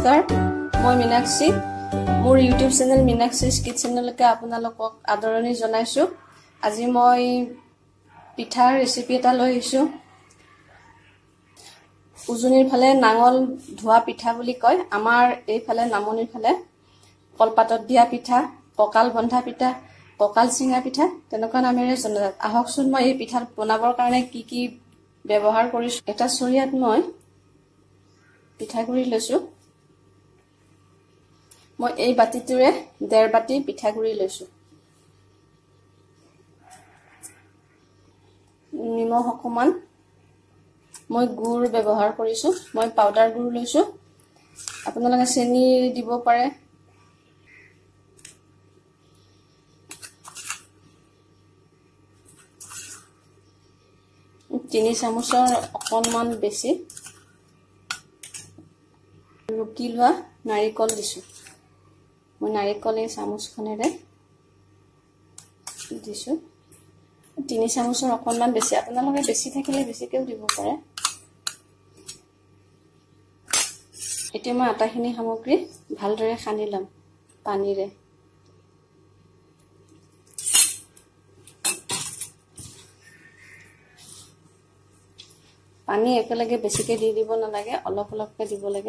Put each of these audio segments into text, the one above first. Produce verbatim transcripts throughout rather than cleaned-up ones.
নমস্কাৰ মই মীনাক্ষী মোৰ ইউটিউব চেনেল মীনাক্ষী's কিচেনলৈকে আপোনালোকক আদৰণি জনাইছো আজি মই পিঠাৰ ৰেচিপি এটা লৈ আহিছো উজনিৰ ফালে নাঙল ধোৱা পিঠা বুলি কয় আমাৰ এই ফালে নামনিৰ ফালে কলপাতত দিয়া পিঠা পকাল বন্ধা পিঠা পকাল চিঙা পিঠা তেনেকুৱা নামেৰে জনাজাত আহকচোন মই এই পিঠা বনাবৰ কাৰণে কি কি ব্যৱহাৰ কৰিছো এটা চৰিয়াত মই পিঠাগুৰি লৈছো মই এই বাটিটোৰে ডেৰ বাটি পিঠাগুৰি লৈছো নিমখ অকমান মই গুৰ ব্যৱহাৰ কৰিছো মই পাউডাৰ গুৰ লৈছো আপোনালোকে চেনি দিব পাৰে তিনি চামুচৰ অকনমান বেছি ৰুকি লোৱা নাৰিকল দিছো মই নাৰিকল এই চামুচখনেৰে দিছো তিনি চামুচৰ অকনমান বেছি আপোনালোকে বেছি থাকিলে বেছিকেও দিব পাৰে এতিয়া মই আটাখিনি সামগ্ৰী ভালদৰে খানি লম পানীৰে পানী একেলগে বেছিকে দি দিব নালাগে অলপ অলপকে দিব লাগে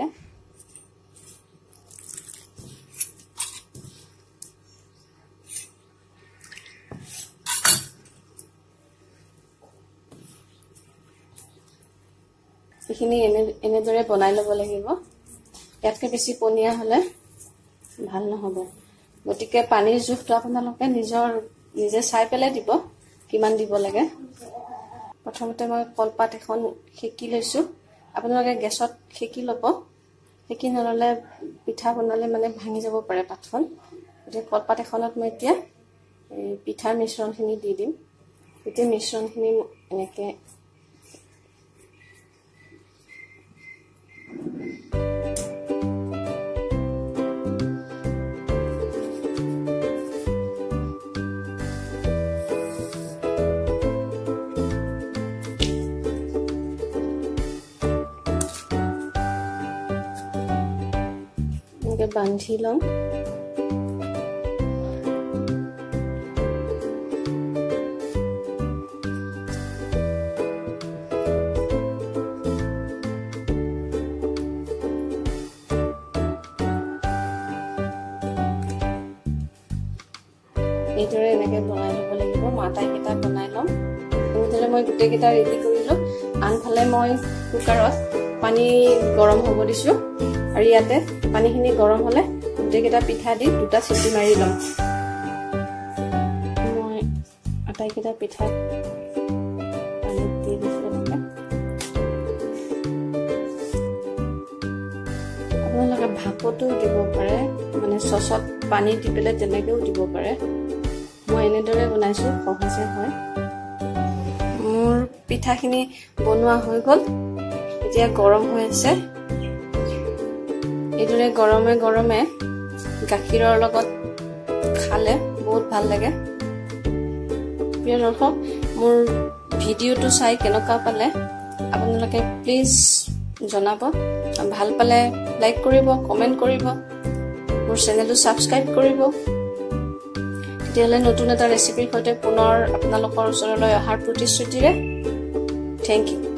এখিনি এনে এনেদৰে বনাই লব লাগিব ইয়াতকে বেছি পনিয়া হলে ভাল নহব গতিকে পানীৰ জোখটো আপোনালোকে নিজৰ নিজে চাই পেলাই দিব কিমান দিব লাগে প্ৰথমতে মই কলপাত এখন হেকি লৈছো আপোনালোকে গেছত হেকি লব হেকি নললে পিঠা বনালে মানে ভাঙি যাব পাৰে পাতখন গতিকে কলপাত এখনত মই এতিয়া এই পিঠাৰ মিশ্ৰণখিনি দি দিম এতিয়া মিশ্ৰণখিনি এনেকে বান্ধি লম এইদৰে এনেকে বনাই লব লাগিব মাটাই কেইটা বনাই লম এনেদৰে মই গোটেই কেইটা ৰেডি কৰিলো আনফালে মই কুকাৰত পানী গৰম হ'ব দিছো আৰু ইয়াতে পানীখিনি গৰম হলে গোটেই কেইটা পিঠা দি দুটা চিটি মাৰি লম মই আটাই কেইটা পিঠা পানীত দি দিছো আপোনালোকে ভাপতো দিব পাৰে মানে চচত পানী দি পেলাই তেনেকেও দিব পাৰে মই এনেদৰে বনাইছো সহজে হয় মোৰ পিঠাখিনি বনোৱা হৈ গল এতিয়া গৰম হৈ আছে এইদৰে গৰমে গৰমে গাখীৰৰ লগত খালে বহুত ভাল লাগে প্ৰিয় দৰ্শক মোৰ ভিডিঅ'টো চাই কেনেকুৱা পালে আপোনালোকে প্লিজ জনাব ভাল পালে লাইক কৰিব কমেন্ট কৰিব মোৰ চেনেলটো সাবস্ক্ৰাইব কৰিব তেতিয়াহ'লে নতুন এটা ৰেচিপিৰ সৈতে পুনৰ আপোনালোকৰ ওচৰলৈ অহাৰ প্ৰতিশ্ৰুতিৰে থেংক ইউ